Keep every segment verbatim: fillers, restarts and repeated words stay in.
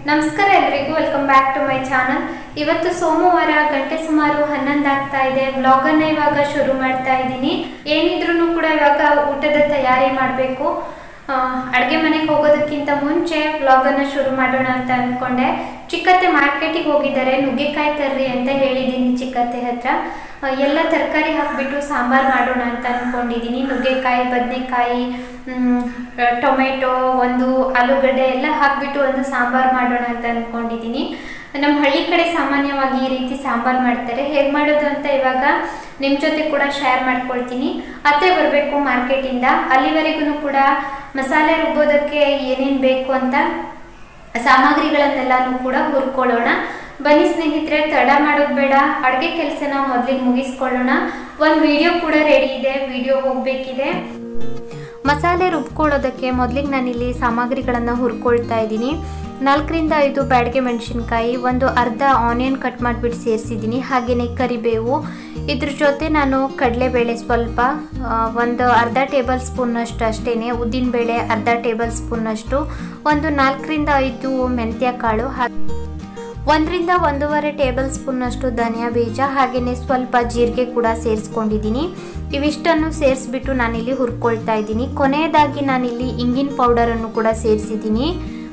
ನಮಸ್ಕಾರ ಎಲ್ಲರಿಗೂ, welcome back to my channel. ಇವತ್ತು ಸೋಮವಾರ ಗಂಟೆ ಸುಮಾರು ಹನ್ನೊಂದು ಆಗ್ತಾ ಇದೆ. ವ್ಲಾಗ್ ಅನ್ನ ಇವಾಗ ಶುರು ಮಾಡ್ತಾ ಇದ್ದೀನಿ. ಏನಿದ್ರು ಕೂಡ ಇವಾಗ ಊಟದ ತಯಾರಿ ಮಾಡಬೇಕು. ಅಡುಗೆ ಮನೆಗೆ ಹೋಗೋದಕ್ಕಿಂತ ಮುಂಚೆ ವ್ಲಾಗ್ ಅನ್ನ ಶುರು ಮಾಡೋಣ ಅಂತ ಅನ್ಕೊಂಡೆ. ಚಿಕ್ಕತ್ತೆ ಮಾರ್ಕೆಟಿಗೆ ಹೋಗಿದ್ದಾರೆ, ನುಗ್ಗೆಕಾಯಿ ತರ್ರಿ ಅಂತ ಹೇಳಿದ್ದೀನಿ ಚಿಕ್ಕತ್ತೆ ಹತ್ರ. ಎಲ್ಲ ತರಕಾರಿ ಹಾಕಿಬಿಟ್ಟು ಸಾಂಬಾರು ಮಾಡೋಣ ಅಂತ ಅಂದ್ಕೊಂಡಿದ್ದೀನಿ. ನುಗ್ಗೆಕಾಯಿ, ಬದನೆಕಾಯಿ, ಟೊಮೆಟೊ, ಒಂದು ಆಲೂಗಡ್ಡೆ ಎಲ್ಲ ಹಾಕಿಬಿಟ್ಟು ಒಂದು ಸಾಂಬಾರು ಮಾಡೋಣ ಅಂತ ಅಂದ್ಕೊಂಡಿದ್ದೀನಿ. ನಮ್ಮ ಹಳ್ಳಿ ಕಡೆ ಸಾಮಾನ್ಯವಾಗಿ ಈ ರೀತಿ ಸಾಂಬಾರು ಮಾಡ್ತಾರೆ. ಹೇಗೆ ಮಾಡೋದು ಅಂತ ಇವಾಗ ನಿಮ್ಮ ಜೊತೆ ಕೂಡ ಶೇರ್ ಮಾಡ್ಕೊಳ್ತೀನಿ. ಅತ್ತೆ ಬರಬೇಕು ಮಾರ್ಕೆಟಿಂದ, ಅಲ್ಲಿವರೆಗೂ ಕೂಡ ಮಸಾಲೆ ರುಬ್ಬೋದಕ್ಕೆ ಏನೇನು ಬೇಕು ಅಂತ ಸಾಮಗ್ರಿಗಳನ್ನೆಲ್ಲನೂ ಕೂಡ ಹುರ್ಕೊಳ್ಳೋಣ. ಬನ್ನಿ ಸ್ನೇಹಿತರೆ, ತಡ ಮಾಡೋದು ಬೇಡ, ಅಡುಗೆ ಕೆಲಸನ ಮೊದಲಿಗೆ ಮುಗಿಸ್ಕೊಳ್ಳೋಣ. ಒಂದು ವಿಡಿಯೋ ಕೂಡ ರೆಡಿ ಇದೆ, ವಿಡಿಯೋ ಹೋಗಬೇಕಿದೆ. ಮಸಾಲೆ ರುಬ್ಕೊಳ್ಳೋದಕ್ಕೆ ಮೊದಲಿಗೆ ನಾನಿಲ್ಲಿ ಸಾಮಗ್ರಿಗಳನ್ನು ಹುರ್ಕೊಳ್ತಾ ಇದ್ದೀನಿ. ನಾಲ್ಕರಿಂದ ಐದು ಬ್ಯಾಡಗೆ ಮೆಣಸಿನ್ಕಾಯಿ, ಒಂದು ಅರ್ಧ ಆನಿಯನ್ ಕಟ್ ಮಾಡಿಬಿಟ್ಟು ಸೇರಿಸಿದ್ದೀನಿ. ಹಾಗೆಯೇ ಕರಿಬೇವು, ಇದ್ರ ಜೊತೆ ನಾನು ಕಡಲೆಬೇಳೆ ಸ್ವಲ್ಪ, ಒಂದು ಅರ್ಧ ಟೇಬಲ್ ಸ್ಪೂನ್ನಷ್ಟು ಅಷ್ಟೇ, ಉದ್ದಿನಬೇಳೆ ಅರ್ಧ ಟೇಬಲ್ ಸ್ಪೂನ್ನಷ್ಟು, ಒಂದು ನಾಲ್ಕರಿಂದ ಐದು ಮೆಂತ್ಯ ಕಾಳು, ಒಂದರಿಂದ ಒಂದೂವರೆ ಟೇಬಲ್ ಸ್ಪೂನ್ನಷ್ಟು ಧನಿಯಾ ಬೀಜ, ಹಾಗೆಯೇ ಸ್ವಲ್ಪ ಜೀರಿಗೆ ಕೂಡ ಸೇರಿಸ್ಕೊಂಡಿದ್ದೀನಿ. ಇವಿಷ್ಟನ್ನು ಸೇರಿಸ್ಬಿಟ್ಟು ನಾನಿಲ್ಲಿ ಹುರ್ಕೊಳ್ತಾ ಇದ್ದೀನಿ. ಕೊನೆಯದಾಗಿ ನಾನಿಲ್ಲಿ ಇಂಗಿನ ಪೌಡರನ್ನು ಕೂಡ ಸೇರಿಸಿದ್ದೀನಿ.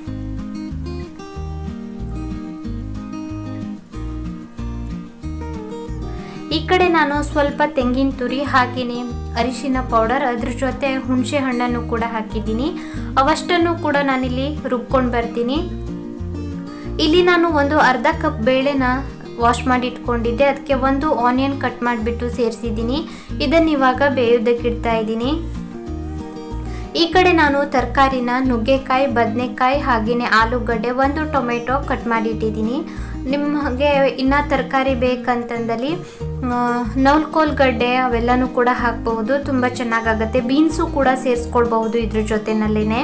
ಈ ಕಡೆ ನಾನು ಸ್ವಲ್ಪ ತೆಂಗಿನ ತುರಿ, ಹಾಗೆಯೇ ಅರಿಶಿನ ಪೌಡರ್, ಅದ್ರ ಜೊತೆ ಹುಣಸೆ ಹಣ್ಣನ್ನು ಕೂಡ ಹಾಕಿದ್ದೀನಿ. ಅವಷ್ಟನ್ನು ಕೂಡ ನಾನಿಲ್ಲಿ ರುಬ್ಕೊಂಡು ಬರ್ತೀನಿ. ಇಲ್ಲಿ ನಾನು ಒಂದು ಅರ್ಧ ಕಪ್ ಬೇಳೆನ ವಾಶ್ ಮಾಡಿ ಇಟ್ಕೊಂಡಿದ್ದೆ, ಅದಕ್ಕೆ ಒಂದು ಆನಿಯನ್ ಕಟ್ ಮಾಡಿಬಿಟ್ಟು ಸೇರಿಸಿದ್ದೀನಿ. ಇದನ್ನು ಇವಾಗ ಬೇಯೋದಕ್ಕೆ ಇಡ್ತಾ ಇದ್ದೀನಿ. ಈ ಕಡೆ ನಾನು ತರಕಾರಿನ ನುಗ್ಗೆಕಾಯಿ, ಬದನೆಕಾಯಿ, ಹಾಗೆಯೇ ಆಲೂಗಡ್ಡೆ, ಒಂದು ಟೊಮೆಟೊ ಕಟ್ ಮಾಡಿ ಇಟ್ಟಿದ್ದೀನಿ. ನಿಮಗೆ ಇನ್ನೂ ತರಕಾರಿ ಬೇಕಂತಂದಲ್ಲಿ ನವಲ್ಕೋಲ್ಗಡ್ಡೆ ಅವೆಲ್ಲನೂ ಕೂಡ ಹಾಕಬಹುದು, ತುಂಬ ಚೆನ್ನಾಗಾಗುತ್ತೆ. ಬೀನ್ಸು ಕೂಡ ಸೇರಿಸ್ಕೊಳ್ಬಹುದು ಇದ್ರ ಜೊತೆನಲ್ಲೇ.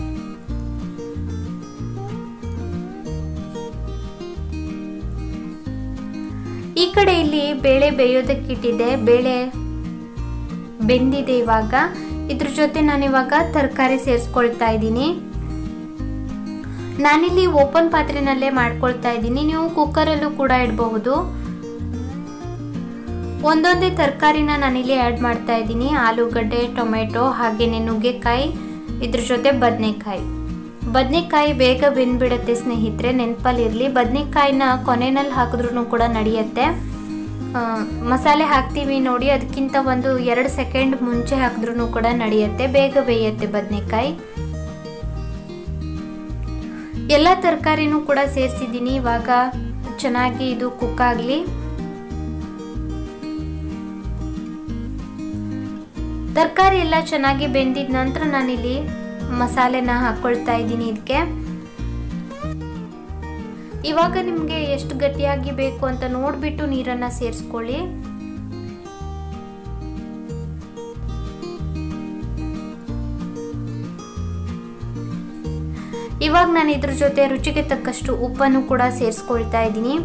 ಈ ಕಡೆ ಇಲ್ಲಿ ಬೇಳೆ ಬೇಯೋದಕ್ಕಿಟ್ಟಿದ್ದೆ, ಬೇಳೆ ಬೆಂದಿದೆ. ಇವಾಗ ಇದ್ರ ಜೊತೆ ನಾನಿವಾಗ ತರಕಾರಿ ಸೇರಿಸ್ಕೊಳ್ತಾ ಇದ್ದೀನಿ. ನಾನಿಲ್ಲಿ ಓಪನ್ ಪಾತ್ರೆನಲ್ಲೇ ಮಾಡ್ಕೊಳ್ತಾ ಇದ್ದೀನಿ, ನೀವು ಕುಕ್ಕರಲ್ಲೂ ಕೂಡ ಇಡಬಹುದು. ಒಂದೊಂದೇ ತರಕಾರಿನ ನಾನಿಲ್ಲಿ ಆ್ಯಡ್ ಮಾಡ್ತಾ ಇದ್ದೀನಿ. ಆಲೂಗಡ್ಡೆ, ಟೊಮೆಟೊ, ಹಾಗೆಯೇ ನುಗ್ಗೆಕಾಯಿ, ಇದ್ರ ಜೊತೆ ಬದನೆಕಾಯಿ. ಬದನೆಕಾಯಿ ಬೇಗ ಬೆಂದ್ಬಿಡುತ್ತೆ ಸ್ನೇಹಿತರೆ, ನೆನಪಲ್ಲಿರಲಿ. ಬದನೆಕಾಯಿನ ಕೊನೆಯಲ್ಲಿ ಹಾಕಿದ್ರೂ ಕೂಡ ನಡೆಯುತ್ತೆ. ಮಸಾಲೆ ಹಾಕ್ತೀವಿ ನೋಡಿ, ಅದಕ್ಕಿಂತ ಒಂದು ಎರಡು ಸೆಕೆಂಡ್ ಮುಂಚೆ ಹಾಕಿದ್ರೂ ಕೂಡ ನಡೆಯುತ್ತೆ, ಬೇಗ ಬೇಯುತ್ತೆ ಬದನೆಕಾಯಿ. ಎಲ್ಲ ತರಕಾರಿನೂ ಕೂಡ ಸೇರಿಸಿದ್ದೀನಿ. ಇವಾಗ ಚೆನ್ನಾಗಿ ಇದು ಕುಕ್ ಆಗಲಿ. ತರಕಾರಿ ಎಲ್ಲ ಚೆನ್ನಾಗಿ ಬೆಂದಿದ ನಂತರ ನಾನಿಲ್ಲಿ ಮಸಾಲೆನ ಹಾಕೊಳ್ತಾ ಇದ್ದೀನಿ ಇದಕ್ಕೆ. ಇವಾಗ ನಿಮಗೆ ಎಷ್ಟು ಗಟ್ಟಿಯಾಗಿ ಬೇಕು ಅಂತ ನೋಡಿಬಿಟ್ಟು ನೀರನ್ನು ಸೇರಿಸ್ಕೊಳ್ಳಿ. ಇವಾಗ ನಾನು ಇದ್ರ ಜೊತೆ ರುಚಿಗೆ ತಕ್ಕಷ್ಟು ಉಪ್ಪನ್ನು ಕೂಡ ಸೇರಿಸ್ಕೊಳ್ತಾ ಇದ್ದೀನಿ.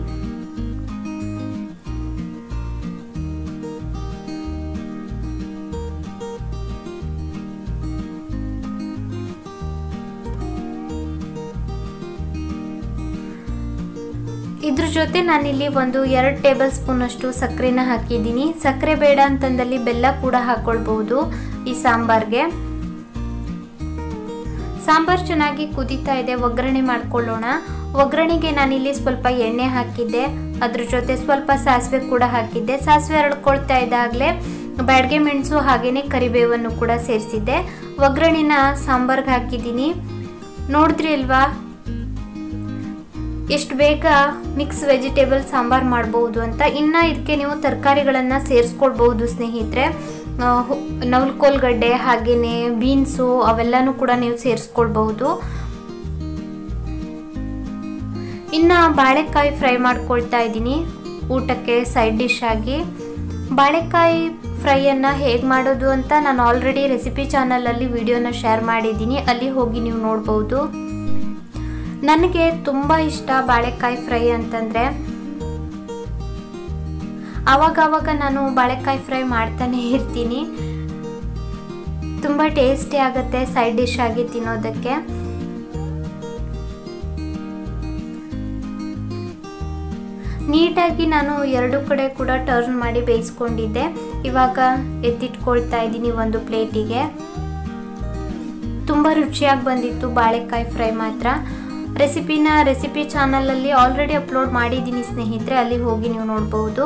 ಇದ್ರ ಜೊತೆ ನಾನಿಲ್ಲಿ ಒಂದು ಎರಡು ಟೇಬಲ್ ಸ್ಪೂನ್ ಅಷ್ಟು ಸಕ್ಕರೆನ ಹಾಕಿದ್ದೀನಿ. ಸಕ್ಕರೆ ಬೇಡ ಅಂತಂದಲ್ಲಿ ಬೆಲ್ಲ ಕೂಡ ಹಾಕೊಳ್ಬಹುದು ಈ ಸಾಂಬಾರ್ಗೆ. ಸಾಂಬಾರ್ ಚೆನ್ನಾಗಿ ಕುದೀತಾ ಇದೆ, ಒಗ್ಗರಣೆ ಮಾಡ್ಕೊಳ್ಳೋಣ. ಒಗ್ಗರಣೆಗೆ ನಾನಿಲ್ಲಿ ಸ್ವಲ್ಪ ಎಣ್ಣೆ ಹಾಕಿದ್ದೆ, ಅದ್ರ ಜೊತೆ ಸ್ವಲ್ಪ ಸಾಸಿವೆ ಕೂಡ ಹಾಕಿದ್ದೆ. ಸಾಸಿವೆ ಹರಡ್ಕೊಳ್ತಾ ಇದ್ದಾಗಲೇ ಬ್ಯಾಡಗೆ ಮೆಣಸು ಹಾಗೆಯೇ ಕರಿಬೇವನ್ನು ಕೂಡ ಸೇರಿಸಿದ್ದೆ. ಒಗ್ಗರಣೆನ ಸಾಂಬಾರ್ಗೆ ಹಾಕಿದ್ದೀನಿ. ನೋಡಿದ್ರಿ ಅಲ್ವಾ ಎಷ್ಟು ಬೇಗ ಮಿಕ್ಸ್ ವೆಜಿಟೇಬಲ್ ಸಾಂಬಾರು ಮಾಡ್ಬೋದು ಅಂತ. ಇನ್ನು ಇದಕ್ಕೆ ನೀವು ತರಕಾರಿಗಳನ್ನು ಸೇರಿಸ್ಕೊಳ್ಬಹುದು ಸ್ನೇಹಿತರೆ. ನವಲ್ಕೋಲ್ಗಡ್ಡೆ, ಹಾಗೆಯೇ ಬೀನ್ಸು ಅವೆಲ್ಲನೂ ಕೂಡ ನೀವು ಸೇರಿಸ್ಕೊಳ್ಬಹುದು. ಇನ್ನು ಬಾಳೆಕಾಯಿ ಫ್ರೈ ಮಾಡ್ಕೊಳ್ತಾ ಇದ್ದೀನಿ ಊಟಕ್ಕೆ ಸೈಡ್ ಡಿಶ್ ಆಗಿ. ಬಾಳೆಕಾಯಿ ಫ್ರೈಯನ್ನು ಹೇಗೆ ಮಾಡೋದು ಅಂತ ನಾನು ಆಲ್ರೆಡಿ ರೆಸಿಪಿ ಚಾನಲಲ್ಲಿ ವಿಡಿಯೋನ ಶೇರ್ ಮಾಡಿದ್ದೀನಿ, ಅಲ್ಲಿ ಹೋಗಿ ನೀವು ನೋಡ್ಬೋದು. ನನಗೆ ತುಂಬ ಇಷ್ಟ ಬಾಳೆಕಾಯಿ ಫ್ರೈ ಅಂತಂದರೆ. ಆವಾಗವಾಗ ನಾನು ಬಾಳೆಕಾಯಿ ಫ್ರೈ ಮಾಡ್ತಾನೆ ಇರ್ತೀನಿ, ತುಂಬ ಟೇಸ್ಟಿ ಆಗುತ್ತೆ ಸೈಡ್ ಡಿಶ್ ಆಗಿ ತಿನ್ನೋದಕ್ಕೆ. ನೀಟಾಗಿ ನಾನು ಎರಡು ಕಡೆ ಕೂಡ ಟರ್ನ್ ಮಾಡಿ ಬೇಯಿಸ್ಕೊಂಡಿದ್ದೆ. ಇವಾಗ ಎತ್ತಿಟ್ಕೊಳ್ತಾ ಇದ್ದೀನಿ ಒಂದು ಪ್ಲೇಟಿಗೆ. ತುಂಬ ರುಚಿಯಾಗಿ ಬಂದಿತ್ತು ಬಾಳೆಕಾಯಿ ಫ್ರೈ ಮಾತ್ರ. ರೆಸಿಪಿನ ರೆಸಿಪಿ ಚಾನಲಲ್ಲಿ ಆಲ್ರೆಡಿ ಅಪ್ಲೋಡ್ ಮಾಡಿದ್ದೀನಿ ಸ್ನೇಹಿತರೆ, ಅಲ್ಲಿ ಹೋಗಿ ನೀವು ನೋಡ್ಬೋದು.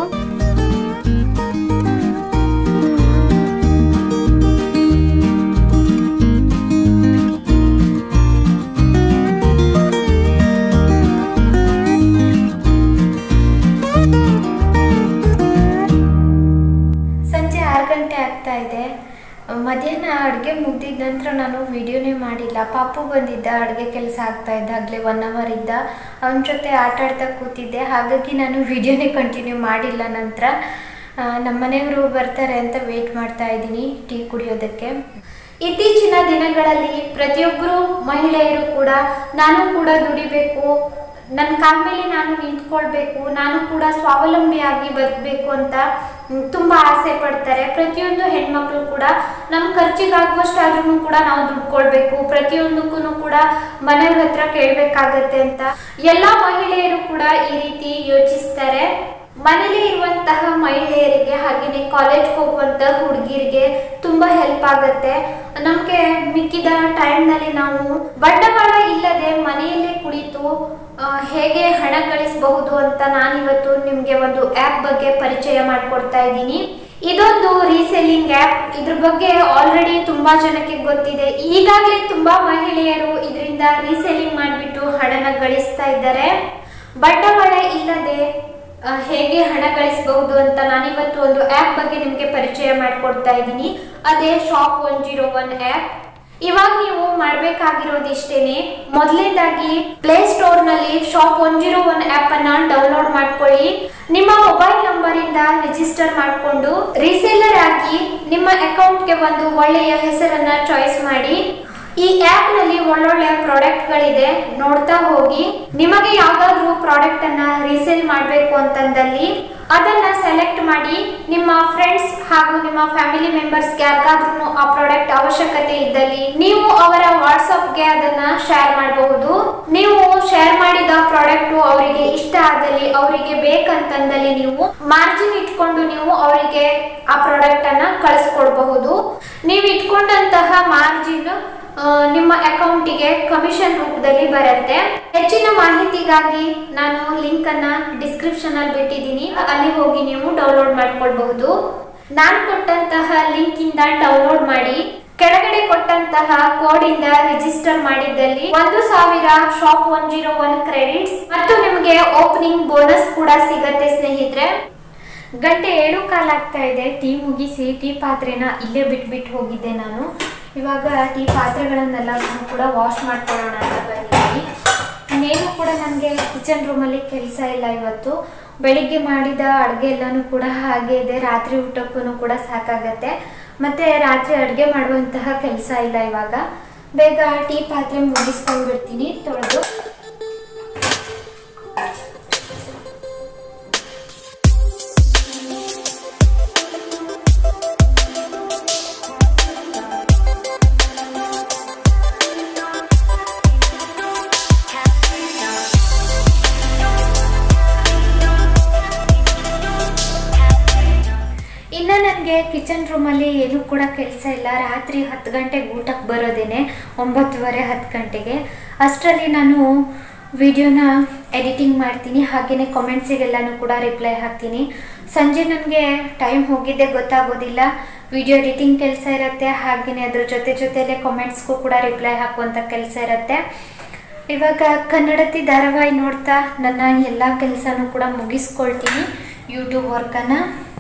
ಸಂಜೆ ಆರು ಗಂಟೆ ಆಗ್ತಾ ಇದೆ. ಮಧ್ಯಾಹ್ನ ಅಡುಗೆ ಮುಗ್ದಿದ ನಂತರ ನಾನು ವಿಡಿಯೋನೇ ಮಾಡಿಲ್ಲ. ಪಾಪು ಬಂದಿದ್ದ, ಅಡುಗೆ ಕೆಲಸ ಆಗ್ತಾ ಇದ್ದಾಗಲೇ ಒನ್ ಅವರ್ ಇದ್ದ, ಅವನ ಜೊತೆ ಆಟ ಆಡ್ತಾ ಕೂತಿದ್ದೆ. ಹಾಗಾಗಿ ನಾನು ವಿಡಿಯೋನೇ ಕಂಟಿನ್ಯೂ ಮಾಡಿಲ್ಲ. ನಂತರ ನಮ್ಮ ಮನೆಯವರು ಬರ್ತಾರೆ ಅಂತ ವೇಟ್ ಮಾಡ್ತಾ ಇದ್ದೀನಿ ಟೀ ಕುಡಿಯೋದಕ್ಕೆ. ಇತ್ತೀಚಿನ ದಿನಗಳಲ್ಲಿ ಪ್ರತಿಯೊಬ್ಬರು ಮಹಿಳೆಯರು ಕೂಡ ನಾನು ಕೂಡ ದುಡಿಬೇಕು, ನನ್ನ ಕಾಲ ಮೇಲೆ ನಾನು ನಿಂತ್ಕೊಳ್ಬೇಕು, ನಾನು ಕೂಡ ಸ್ವಾವಲಂಬಿಯಾಗಿ ಬದುಕಬೇಕು ಅಂತ ತುಂಬ ಆಸೆ ಪಡ್ತಾರೆ. ಪ್ರತಿಯೊಂದು ಹೆಣ್ಮಕ್ಳು ಕೂಡ ನಮ್ಮ ಖರ್ಚಿಗಾಗುವಷ್ಟಾದ್ರೂ ಕೂಡ ನಾವು ದುಡ್ಕೊಳ್ಬೇಕು, ಪ್ರತಿಯೊಂದಕ್ಕೂ ಕೂಡ ಮನೆಯವ್ರ ಹತ್ರ ಕೇಳಬೇಕಾಗತ್ತೆ ಅಂತ ಎಲ್ಲ ಮಹಿಳೆಯರು ಕೂಡ ಈ ರೀತಿ ಯೋಚಿಸ್ತಾರೆ. ಮನೇಲಿ ಇರುವಂತಹ ಮಹಿಳೆಯರಿಗೆ ಹಾಗೆಯೇ ಕಾಲೇಜ್ಗೆ ಹೋಗುವಂತಹ ಹುಡುಗಿರಿಗೆ ತುಂಬಾ ಹೆಲ್ಪ್ ಆಗುತ್ತೆ. ನಮಗೆ ಮಿಕ್ಕಿದ ಟೈಮ್ನಲ್ಲಿ ನಾವು ಬಂಡವಾಳ ಇಲ್ಲದೆ ಮನೆಯಲ್ಲೇ ಕುಳಿತು ಹೇಗೆ ಹಣ ಗಳಿಸಬಹುದು ಅಂತ ನಾನಿವತ್ತು ನಿಮಗೆ ಒಂದು ಆ್ಯಪ್ ಬಗ್ಗೆ ಪರಿಚಯ ಮಾಡಿಕೊಡ್ತಾ ಇದ್ದೀನಿ. ಇದೊಂದು ರೀಸೆಲ್ಲಿಂಗ್ ಆ್ಯಪ್. ಇದ್ರ ಬಗ್ಗೆ ಆಲ್ರೆಡಿ ತುಂಬಾ ಜನಕ್ಕೆ ಗೊತ್ತಿದೆ. ಈಗಾಗಲೇ ತುಂಬಾ ಮಹಿಳೆಯರು ಇದರಿಂದ ರೀಸೆಲ್ಲಿಂಗ್ ಮಾಡಿಬಿಟ್ಟು ಹಣನ ಗಳಿಸ್ತಾ ಇದ್ದಾರೆ. ಬಂಡವಾಳ ಇಲ್ಲದೆ ಹೇಗೆ ಹಣ ಗಳಿಸಬಹುದು ಅಂತ ನಾನಿವತ್ತು ಒಂದು ಆ್ಯಪ್ ಬಗ್ಗೆ ನಿಮಗೆ ಪರಿಚಯ ಮಾಡಿಕೊಡ್ತಾ ಇದ್ದೀನಿ. ಅದೇ shop one zero one app. ಇವಾಗ ನೀವು ಮಾಡಬೇಕಾಗಿರೋದು ಇಷ್ಟೇನೆ. ಮೊದಲನೇದಾಗಿ ಪ್ಲೇ ಸ್ಟೋರ್ ನಲ್ಲಿ shop one zero one app ಅನ್ನ ಡೌನ್ಲೋಡ್ ಮಾಡ್ಕೊಳ್ಳಿ. ನಿಮ್ಮ ಮೊಬೈಲ್ ನಂಬರ್ ಇಂದ ರಿಜಿಸ್ಟರ್ ಮಾಡಿಕೊಂಡು ರೀಸೇಲರ್ ಆಗಿ ನಿಮ್ಮ ಅಕೌಂಟ್ಗೆ ಒಂದು ಒಳ್ಳೆಯ ಹೆಸರನ್ನ ಚಾಯ್ಸ್ ಮಾಡಿ. ಈ ಆ್ಯಪ್ ನಲ್ಲಿ ಒಳ್ಳೊಳ್ಳೆ ಪ್ರಾಡಕ್ಟ್ ಗಳಿದೆ, ನೋಡ್ತಾ ಹೋಗಿ. ನಿಮಗೆ ಯಾವ್ದಾದ್ರು ಪ್ರಾಡಕ್ಟ್ ಅನ್ನ ರೀಸೇಲ್ ಮಾಡಬೇಕು ಅಂತಂದಲ್ಲಿ ಅದನ್ನ ಸೆಲೆಕ್ಟ್ ಮಾಡಿ ನಿಮ್ಮ ಫ್ರೆಂಡ್ಸ್ ಹಾಗೂ ನಿಮ್ಮ ಫ್ಯಾಮಿಲಿ ಮೆಂಬರ್ಸ್ ಯಾರಿಗಾದ್ರೂ ಆ ಪ್ರಾಡಕ್ಟ್ ಅವಶ್ಯಕತೆ ಇದ್ದಲ್ಲಿ ನೀವು ಅವರ ವಾಟ್ಸ್ಆಪ್ಗೆ ಅದನ್ನ ಶೇರ್ ಮಾಡಬಹುದು. ನೀವು ಶೇರ್ ಮಾಡಿದ ಪ್ರಾಡಕ್ಟ್ ಅವರಿಗೆ ಇಷ್ಟ ಆದಲ್ಲಿ, ಅವರಿಗೆ ಬೇಕಂತಂದಲ್ಲಿ ನೀವು ಮಾರ್ಜಿನ್ ಇಟ್ಕೊಂಡು ನೀವು ಅವರಿಗೆ ಆ ಪ್ರಾಡಕ್ಟ್ ಅನ್ನ ಕಳಿಸ್ಕೊಡ್ಬಹುದು. ನೀವು ಇಟ್ಕೊಂಡಂತಹ ಮಾರ್ಜಿನ್ ನಿಮ್ಮ ಅಕೌಂಟಿಗೆ ಕಮಿಷನ್ ರೂಪದಲ್ಲಿ ಬರುತ್ತೆ. ಹೆಚ್ಚಿನ ಮಾಹಿತಿಗಾಗಿ ನಾನು ಲಿಂಕ್ ಅನ್ನ ಡಿಸ್ಕ್ರಿಪ್ಷನ್ ಅಲ್ಲಿ ಬಿಟ್ಟಿದ್ದೀನಿ, ಅಲ್ಲಿ ಹೋಗಿ ನೀವು ಡೌನ್ಲೋಡ್ ಮಾಡ್ಕೊಳ್ಬಹುದು. ನಾನು ಕೊಟ್ಟಂತಹ ಲಿಂಕ್ ಇಂದ ಡೌನ್ಲೋಡ್ ಮಾಡಿ ಕೆಳಗಡೆ ಕೊಟ್ಟಂತಹ ಕೋಡ್ ಇಂದ ರಿಜಿಸ್ಟರ್ ಮಾಡಿದ್ದಲ್ಲಿ ಒಂದು ಸಾವಿರ shop one zero one credits ಮತ್ತು ನಿಮಗೆ ಓಪನಿಂಗ್ ಬೋನಸ್ ಕೂಡ ಸಿಗತ್ತೆ ಸ್ನೇಹಿತರೆ. ಗಂಟೆ ಏಳು ಕಾಲ ಆಗ್ತಾ ಇದೆ. ಟೀ ಮುಗಿಸಿ ಟೀ ಪಾತ್ರೆನ ಇಲ್ಲೇ ಬಿಟ್ಬಿಟ್ಟು ಹೋಗಿದ್ದೆ ನಾನು. ಇವಾಗ ಟೀ ಪಾತ್ರೆಗಳನ್ನೆಲ್ಲ ಕೂಡ ವಾಶ್ ಮಾಡ್ಕೊಳ್ಳೋಣ ಅಂತ ಬಂದಿದ್ದೀನಿ. ಇನ್ನೇನು ಕೂಡ ನನಗೆ ಕಿಚನ್ ರೂಮಲ್ಲಿ ಕೆಲಸ ಇಲ್ಲ ಇವತ್ತು. ಬೆಳಿಗ್ಗೆ ಮಾಡಿದ ಅಡುಗೆ ಎಲ್ಲನೂ ಕೂಡ ಹಾಗೆ ಇದೆ. ರಾತ್ರಿ ಊಟಕ್ಕೂ ಕೂಡ ಸಾಕಾಗತ್ತೆ. ಮತ್ತು ರಾತ್ರಿ ಅಡುಗೆ ಮಾಡುವಂತಹ ಕೆಲಸ ಇಲ್ಲ. ಇವಾಗ ಬೇಗ ಟೀ ಪಾತ್ರೆ ಮುಗಿಸ್ಕೊಂಡು ಬಿಡ್ತೀನಿ ತೊಳೆದು. ನನಗೆ ಕಿಚನ್ ರೂಮಲ್ಲಿ ಏನೂ ಕೂಡ ಕೆಲಸ ಇಲ್ಲ. ರಾತ್ರಿ ಹತ್ತು ಗಂಟೆಗೆ ಊಟಕ್ಕೆ ಬರೋದೇನೆ, ಒಂಬತ್ತುವರೆ ಹತ್ತು ಗಂಟೆಗೆ. ಅಷ್ಟರಲ್ಲಿ ನಾನು ವಿಡಿಯೋನ ಎಡಿಟಿಂಗ್ ಮಾಡ್ತೀನಿ, ಹಾಗೆಯೇ ಕಾಮೆಂಟ್ಸಿಗೆಲ್ಲನೂ ಕೂಡ ರಿಪ್ಲೈ ಹಾಕ್ತೀನಿ. ಸಂಜೆ ನನಗೆ ಟೈಮ್ ಹೋಗಿದ್ದೆ ಗೊತ್ತಾಗೋದಿಲ್ಲ. ವಿಡಿಯೋ ಎಡಿಟಿಂಗ್ ಕೆಲಸ ಇರುತ್ತೆ, ಹಾಗೆಯೇ ಅದ್ರ ಜೊತೆ ಜೊತೆಯಲ್ಲೇ ಕಾಮೆಂಟ್ಸ್ಗೂ ಕೂಡ ರಿಪ್ಲೈ ಹಾಕುವಂಥ ಕೆಲಸ ಇರುತ್ತೆ. ಇವಾಗ ಕನ್ನಡತಿ ಧಾರಾವಾಹಿ ನೋಡ್ತಾ ನನ್ನ ಎಲ್ಲ ಕೆಲಸನೂ ಕೂಡ ಮುಗಿಸ್ಕೊಳ್ತೀನಿ, ಯೂಟ್ಯೂಬ್ ವರ್ಕನ್ನು.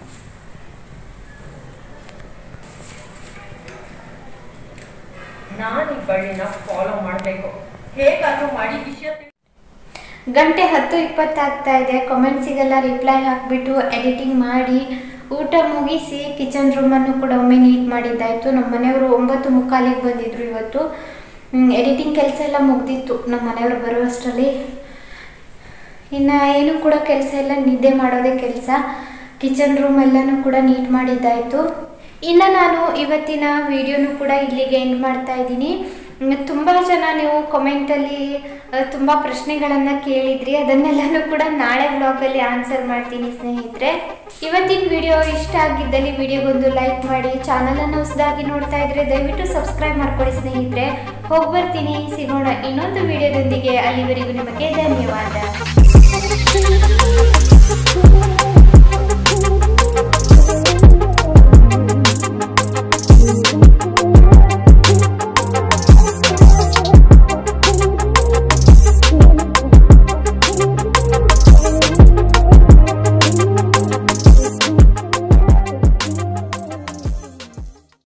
ನಾನು ಬಳ್ಳಿನ ಫಾಲೋ ಮಾಡಬೇಕು, ಹೇಗಾದ್ರೂ ಮಾಡಿ ವಿಷಯ. ಗಂಟೆ ಹತ್ತು ಇಪ್ಪತ್ತಾಗ್ತಾ ಇದೆ. ಕಾಮೆಂಟ್ಸಿಗೆಲ್ಲ ರಿಪ್ಲೈ ಹಾಕಿಬಿಟ್ಟು ಎಡಿಟಿಂಗ್ ಮಾಡಿ ಊಟ ಮುಗಿಸಿ ಕಿಚನ್ ರೂಮನ್ನು ಕೂಡ ಒಮ್ಮೆ ನೀಟ್ ಮಾಡಿದ್ದಾಯಿತು. ನಮ್ಮ ಮನೆಯವರು ಒಂಬತ್ತು ಮುಕ್ಕಾಲಿಗೆ ಬಂದಿದ್ರು ಇವತ್ತು. ಎಡಿಟಿಂಗ್ ಕೆಲಸ ಎಲ್ಲ ಮುಗ್ದಿತ್ತು ನಮ್ಮ ಮನೆಯವರು ಬರುವಷ್ಟರಲ್ಲಿ. ಇನ್ನು ಏನೂ ಕೂಡ ಕೆಲಸ ಇಲ್ಲ, ನಿದ್ದೆ ಮಾಡೋದೇ ಕೆಲಸ. ಕಿಚನ್ ರೂಮ್ ಎಲ್ಲನೂ ಕೂಡ ನೀಟ್ ಮಾಡಿದ್ದಾಯಿತು. ಇನ್ನು ನಾನು ಇವತ್ತಿನ ವಿಡಿಯೋನು ಕೂಡ ಇಲ್ಲಿಗೆ ಎಂಡ್ ಮಾಡ್ತಾ ಇದ್ದೀನಿ. ತುಂಬ ಜನ ನೀವು ಕಮೆಂಟಲ್ಲಿ ತುಂಬ ಪ್ರಶ್ನೆಗಳನ್ನು ಕೇಳಿದ್ರಿ. ಅದನ್ನೆಲ್ಲನೂ ಕೂಡ ನಾಳೆ ವ್ಲಾಗಲ್ಲಿ ಆನ್ಸರ್ ಮಾಡ್ತೀನಿ ಸ್ನೇಹಿತರೆ. ಇವತ್ತಿನ ವಿಡಿಯೋ ಇಷ್ಟ ಆಗಿದ್ದಲ್ಲಿ ವಿಡಿಯೋಗೊಂದು ಲೈಕ್ ಮಾಡಿ, ಚಾನಲನ್ನು ಹೊಸದಾಗಿ ನೋಡ್ತಾ ಇದ್ರೆ ದಯವಿಟ್ಟು ಸಬ್ಸ್ಕ್ರೈಬ್ ಮಾಡ್ಕೊಳ್ಳಿ ಸ್ನೇಹಿತರೆ. ಹೋಗಿ ಬರ್ತೀನಿ, ಸಿಗೋಣ ಇನ್ನೊಂದು ವಿಡಿಯೋದೊಂದಿಗೆ. ಅಲ್ಲಿವರೆಗೂ ನಿಮಗೆ ಧನ್ಯವಾದ.